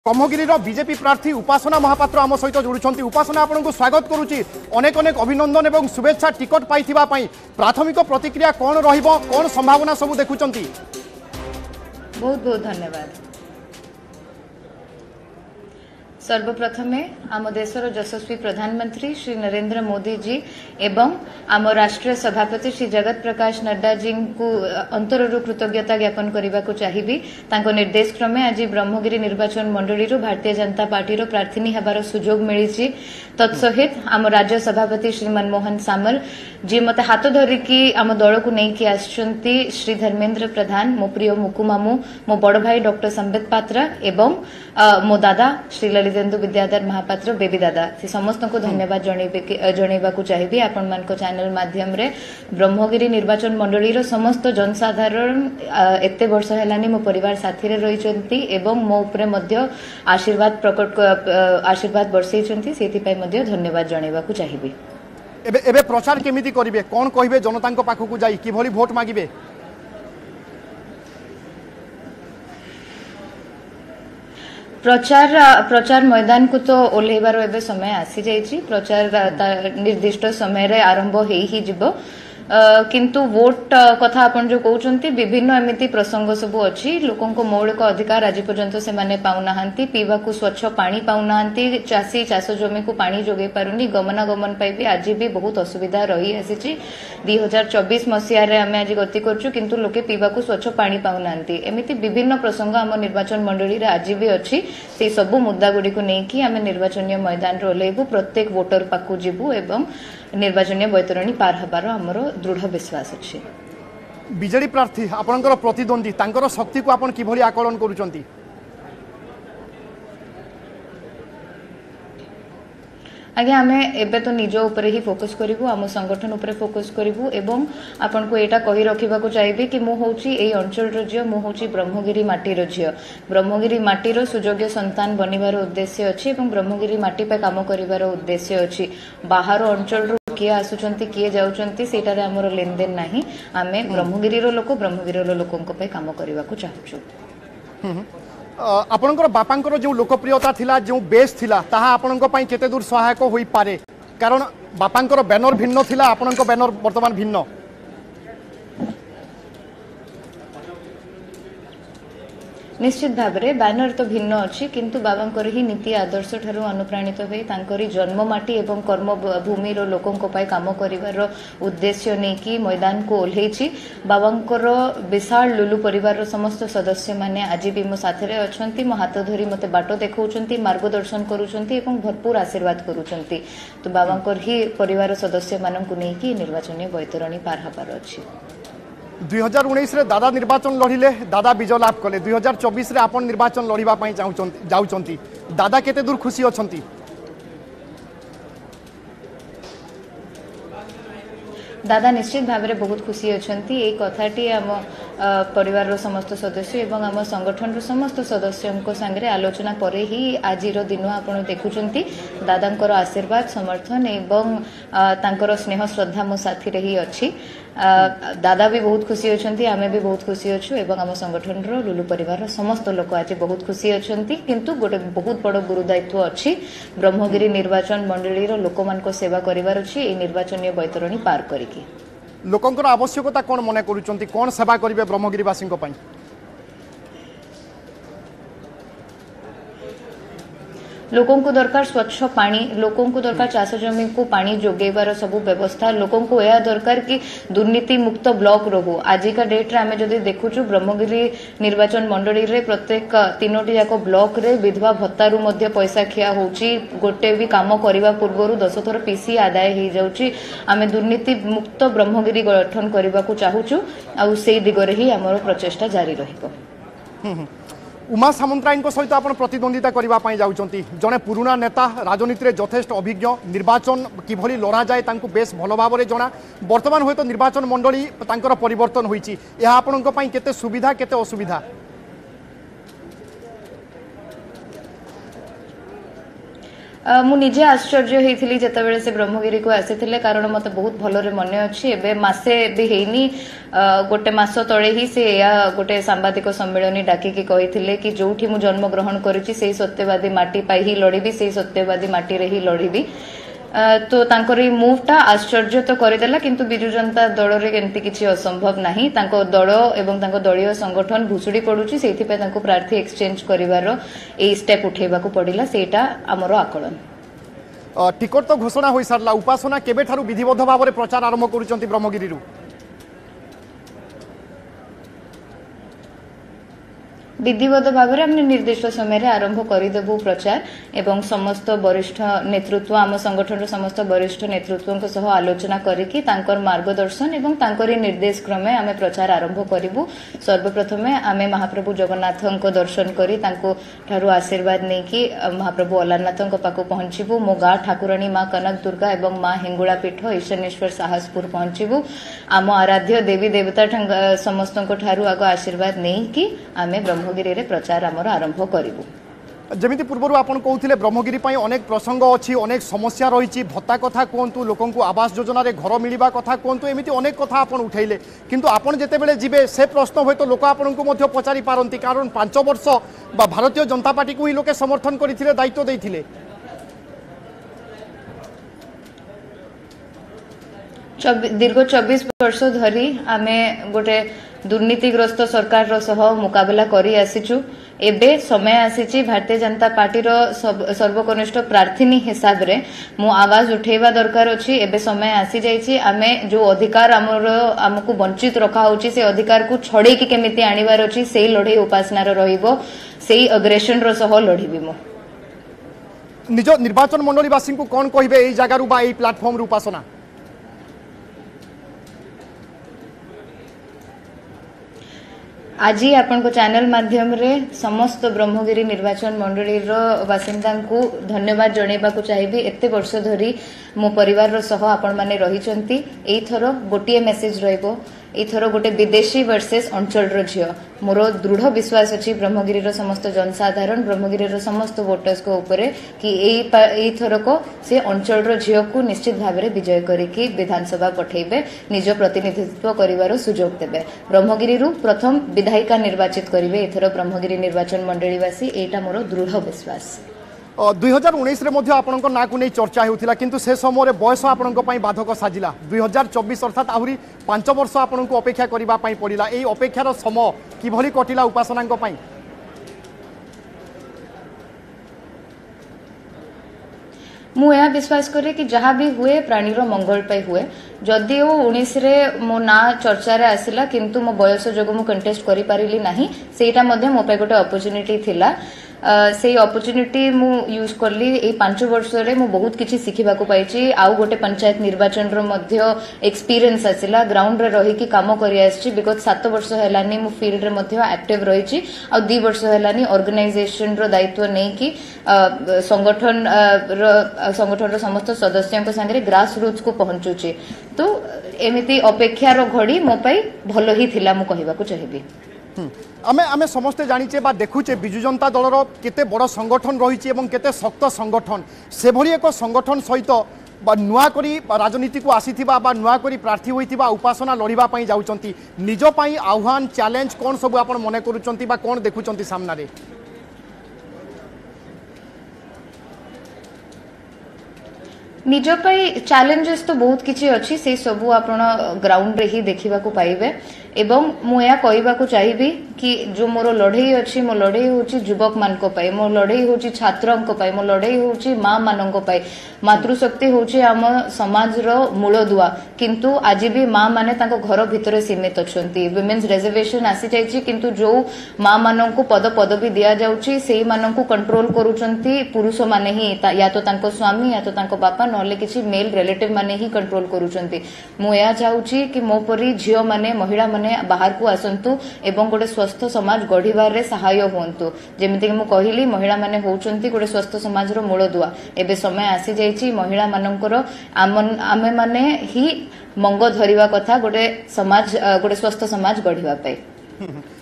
Brahmagiri BJP प्रार्थी उपासना महापात्र आम सहित जोड़ुंट। उपासना आपको स्वागत करुच्ची, अनेक अनेक अभिनंदन और शुभेच्छा टिकट पाई प्राथमिक प्रतिक्रिया कौन रही संभावना सब देखुं? बहुत बहुत धन्यवाद। सर्वप्रथमे आम देशर यशस्वी प्रधानमंत्री श्री नरेंद्र मोदी जी एवं आम राष्ट्रीय सभापति श्री जगत प्रकाश नड्डा जी को अंतररू कृतज्ञता ज्ञापन करने को चाहिए। तांको निर्देश क्रमे आज ब्रह्मगिरी निर्वाचन मंडली भारतीय जनता पार्टी प्रार्थी हबार सुजोग मिली। तत्सहित आम राज्य सभापति श्री मनमोहन सामल जी मत हाथ धरिकी आम दल को लेकिन आसुच्चंती, श्री धर्मेंद्र प्रधान, मो प्रिय मुकु मामू, मो बड़ भाई डॉक्टर संबित पात्रा एवं मो दादा श्री ललितेन्दु विद्याधर महापात्र बेबी दादा, से समस्त को धन्यवाद जनइबा चाहिए। आपण मान चैनल माध्यम रे ब्रह्मगिरी निर्वाचन मंडली समस्त जनसाधारण एते वर्ष हेलानी मो परिवार साथी रे रहिचंती एवं मो उपरे मध्य आशीर्वाद बरसैचंती, सेति पय मध्य धन्यवाद जनइबा चाहिए। एबे प्रचार केमिति करिवे, कोन कहिबे जनतांको पाखकु जाई किभली भोट मागिबे? प्रचार मैदान को तो ओल्हेबार एबे समय आसी जाइछि। प्रचार निर्दिष्ट समय रे आरंभ ही जिवो, किंतु वोट कथा आपण जो कहउचंती विभिन्न एमिति प्रसंग सब अछि। लोकन को मौलिक अधिकार आज पर्यंत से माने पाउनाहांती, पीवा को स्वच्छ पानी पाउनाहांती, चासी चाष जमी को पानी जोगे पारुनी, गमनागमन पाई भी आज भी बहुत असुविधा रही आसी। 2024 मसीह रे आमे आज गति करछु, किंतु लोके पीवा को स्वच्छ पानी पाउनाहांती। एमिति विभिन्न प्रसंग आम निर्वाचन मंडली रे आज भी अछि। से सब मुद्दा गुडी को नेकी आमे निर्वाचन मैदान रे ओलेबु, प्रत्येक वोटर पाकु जिबु एवं निर्वाचन बैतरणी पार हबार हमर दृढ़ विश्वास अच्छे। बीजेडी प्रार्थी आपनकर प्रतिद्वंदी तांकर शक्ति को आपण किभली आकलन करूचंती? आगे आमे एबे तो निज ऊपर ही फोकस करिवु, आम संगठन ऊपर फोकस करिवु एवं आपन को एटा कहि रखिबा को चाहिए कि मु होची एई अंचल रो झियो, मु होची ब्रह्मगिरी माटी रो झियो। ब्रह्मगिरी माटी रो सुयोग्य संतान बनिबार उद्देश्य अछि एवं ब्रह्मगिरी माटी पे काम करिबार उद्देश्य अछि। बाहर अंचल रो किए आसुचंती किए जाउचंती सेटा रे हमर लेनदेन नाही। आमे ब्रह्मगिरी रो लोक ब्रह्मगिरी रो लोकन पे काम करिबा को चाहछु। आपणकर बापांकर जो लोकप्रियता थिला, जो बेस थिला, ताहा आपणक पई केते दूर सहायक होई पारे? कारण बापांकर बैनर भिन्न थिला, आपणक बैनर वर्तमान भिन्न। निश्चित भाव में बैनर तो भिन्न अच्छी, किंतु बाबांकर ही नीति आदर्श ठारू अनुप्राणित हुए तांकरी जन्ममाटी एवं कर्म भूमि रो लोकों को पाई काम करिवार उद्देश्य नेकी मैदान को ओल्हेछि। बाबांकर विशाल लुलु परिवार रो समस्त सदस्य माने आज भी मो साथे रे अछंती, मो हाथ धरी मते बाटो देखौचंती, मार्गदर्शन करूचंती एवं भरपूर आशीर्वाद करूचंती। तो बाबांकर ही परिवार सदस्य मानन को नेकी निर्वाचन बैतरणी पार हबार अछि। 2019 रे दादा निर्वाचन लड़िले, दादा विजय लाभ कले। 2024 रे आपण निर्वाचन लड़िबा पई जाउचंती, दादा केते दूर खुशी अछंती? दादा निश्चित भाव में बहुत खुशी अछंती। एक कथाटी आम परिवार रो समस्त सदस्य एवं आम संगठन रो समस्त सदस्यों संगे आलोचना परे ही आज दिन आपण देखुचंती। दादांकर आशीर्वाद समर्थन एवं तांकर स्नेह श्रद्धा मो साथी रे ही अछि। दादा भी बहुत खुशी अछंती, आमे भी बहुत खुशी अछु एवं आम संगठन रो लुलु परिवार रो समस्त लोक आज बहुत खुशी अछंती। किंतु गोटे बहुत बड़ गुरु दायित्व अछि, ब्रह्मगिरी निर्वाचन मंडली रो लोकमान को सेवा करिवार अछि। ए निर्वाचन बैतरणी पार करिकी लोकंकर आवश्यकता कोन मने करूचंती, कोन सेवा करिवे ब्रह्मगिरीवासी को पई? लोकों को दरकार स्वच्छ पानी, लोकों को दरकार चाष जमी को पानी जोगेबार सब व्यवस्था, लोकों को यह दरकार कि दुर्नीति मुक्त ब्लॉक रहू। आजिका डेट रे आमे जदि देखुछु ब्रह्मगिरी निर्वाचन मंडली रे प्रत्येक 3टी जाक ब्लॉक रे विधवा भत्तारू मध्य पैसा खिया होउची। गोटे भी काम करिबा पूर्वरु 10 थर पीसी आदाय हो जाउची। आमे दुर्नीति मुक्त ब्रह्मगिरी गठन करबा को चाहूछु, आ सेई दिगरे ही हमर प्रचेष्टा जारी रहिबो। उमा सामंतराय सहित आप प्रतिद्वंदिता करने जाउचंती, जड़े पुराना नेता, राजनीति में यथेष्ट अभिज्ञ, निर्वाचन किभली लड़ा जाए तांको बेस भल भाव में जना। वर्तमान हूँ तो निर्वाचन मंडली तांकर परिवर्तन होईची, यह आपनक पई केते सुविधा केते असुविधा? मु निजे आश्चर्य होइथिली जेतेबेले से ब्रह्मगिरी को आसीथिले कारण मते बहुत भलरे मने अछि एबे मासे भी हेइनी गोटे मास तळे ही से या गोटे सांबादिक सम्मेलनी डाकी की कहिथिले कि जोठी मु जन्म ग्रहण करिछि सेही सत्यवादी माटी पाई ही लड़ीबी सेही सत्यवादी माटी रे ही लड़ीबी तो तांकर ई मूवटा आश्चर्य तो करदेला किंतु बिजु जनता दल रे एमती किछि असंभव नाही तांको दल एवं तांको दलीय संगठन भुसुडी पडुछि सेथि पे तांको प्रार्थी एक्सचेंज करिवारो ए स्टेप उठेबाकू पडिला सेटा हमरो आकलन टिकट तो घोषणा होई सारला उपासना केबे ठारू विधिबद्ध भाव में प्रचार आरंभ करूचंती ब्रह्मगिरी विधिवत भाव में हमने निर्दिष्ट समय आरंभ करदेबू प्रचार एवं समस्त वरिष्ठ नेतृत्व आम संगठन समस्त वरिष्ठ नेतृत्व सह आलोचना करिकी तांकर मार्गदर्शन एवं तांकर निर्देश क्रमे आमे प्रचार आरंभ करिबू सर्वप्रथम आमे महाप्रभु जगन्नाथ दर्शन करी तांको ठारू आशीर्वाद नेकी महाप्रभु अलारनाथ पाखु पहुंचीबू मो गा ठाकुराणी माँ कनक दुर्गा एवं माँ हिंगुला पीठ ईशानेश्वर साहसपुर पहुंचीबू आम आराध्य देवी देवता समस्त ठारू आग आशीर्वाद नेकी आमे ब्रह्मगिरी रे प्रचार आमर आरंभ करिबू जमिति पूर्व आपन कहते ब्रह्मगिरी अनेक प्रसंग अच्छी अनेक समस्या रही भत्ता कथा कहतु लोक आवास योजना रे घर मिलवा कथा कहतु एमती अनेक कथा आपन उठेले किंतु आपन जेतेबेले जिबे से प्रश्न हयतो लोक आपन को मध्य पचारि पारंती कारण 5 वर्ष भारतीय जनता पार्टी को ही लोके समर्थन करथिले दायित्व देथिले दीर्घ 24 वर्ष धरी आमे गोटे दुर्नीतिग्रस्त सरकार रो सह मुकाबला करी आसीचु एबे समय आसीची भारतीय जनता पार्टी रो सर्वकनिष्ठ प्रार्थीनी हिसाब रे मु आवाज उठेबा दरकार अछि एबे समय आसी जाईची आमे जो अधिकार हमकु वंचित रखा होची से अधिकार को छड़े की केमिति आनिबार अछि सेही लड़ाई उपासना रो रहिबो सेही अग्रेशन रो सह लड़ीबी मु निज निर्वाचन मंडलीवासी को कोन कहिबे एई जगह रु बा एई प्लेटफॉर्म रु उपासना आज आपण चैनल माध्यम रे समस्त ब्रह्मगिरी निर्वाचन मंडली बासिंदा को धन्यवाद जनइबा चाहिए एते वर्ष धरी मो परिवार सह आपण माने रहिचंती एथरो गोटे मेसेज रहइबो एथरो गोटे विदेशी वर्सेस अंचल रो झियो मोर दृढ़ विश्वास अछि ब्रह्मगिरी समस्त जनसाधारण ब्रह्मगिरी समस्त वोटर्स को ऊपर कि एथरो को से अंचल रो झियो को निश्चित भाव में विजय करिकी विधानसभा पठेबे निज प्रतिनिधित्व करिवार सुजोग देबे ब्रह्मगिरी प्रथम विधायिका निर्वाचित करिवे एथरो ब्रह्मगिरी निर्वाचन मंडलीवासी एटा मोर दृढ़ विश्वास 2019 रे मध्य आपनक ना को नहीं चर्चा होतिला किंतु से समय बयस आपनक पई बाधक साजिला 2024 अर्थात आहुरी 5 वर्ष आपनक अपेक्षा करिबा पई पड़िला एई अपेक्षार समय किभली कटिला उपासनांक पई मु यह विश्वास करे कि जहाँ भी हुए प्राणी रो मंगल पे हुए जदि 19 रे मो ना चर्चा रे आसिला किंतु मो बयस जोगु मु कंटेस्ट करि पारिली नाही सेटा मध्ये मो पे गोटे अपॉर्चुनिटी थिला से अपॉर्चुनिटी मु यूज करली ए 5 वर्ष रे मु बहुत किछि सिखिबा को पाइछि आउ गोटे पंचायत निर्वाचन रो मध्ये एक्सपीरियंस आसिला ग्राउंड रे रही कि काम करि आछि बिकॉज 7 वर्ष हेलानी मु फील्ड रे मध्ये एक्टिव रहिछि आ 2 वर्ष हेलानी ऑर्गेनाइजेशन रो दायित्व नै कि संगठन रो समस्त सदस्यों के संगे ग्रास रूट्स को पहुंचुछि तो एमिति अपेक्षा रो घड़ी मो पई भलो ही थिला मु कहिबा को चाहिबी आमे आमे समस्ते जानिचे बा देखुचे बिजु जनता दलर केते बड़ संगठन रही एवं केते शक्त संगठन से भली एक संगठन सहित बा नुआ करी राजनीति को आसीथिबा बा नुआ करी प्रार्थी होइथिबा उपासना लड़िबा पई जाउचंती निज पई आह्वान चैलेंज कोन सब आपण मने करूचंती बा कोन देखुचंती सामना रे निज पई चैलेंजेस तो बहुत किछि अछि से सब आपण ग्राउंड रे ही देखिबा को पाइबे एवं मु या कहबा को चाहिबी कि जो मोर लड़ाई अछि मो लड़ाई होची युवक मान को पाई मो लड़ाई होची छात्रन को पाई मो लड़ाई होची मां मानन को पाई मातृशक्ति होची आम समाज रो मूल दुआ किंतु आज भी मां माने तांको घर भितर सीमित अछंती वुमेन्स रिजर्वेशन आसी जाईची किंतु जो मां मानन को पद पदवी दिया जाउची सेही मानन को कंट्रोल करूचंती पुरुष माने ही या तो तांको स्वामी या तो तांको बापा नले किछि मेल रिलेटिव माने ही कंट्रोल करूचंती मु या चाहूची कि मो परी झियो माने महिला माने बाहर को आसंतु एवं गोटे स्वस्थ समाज गढ़िबार रे सहाय होंतु जेमिति कि मु कहिली महिला माने होउचंती गोटे स्वस्थ समाज रो मूल दुआ एबे समय आसी जाईची महिला मानकर आमे माने ही मंग धरिबा कथा गोटे समाज गोटे स्वस्थ समाज गढ़िबा पाई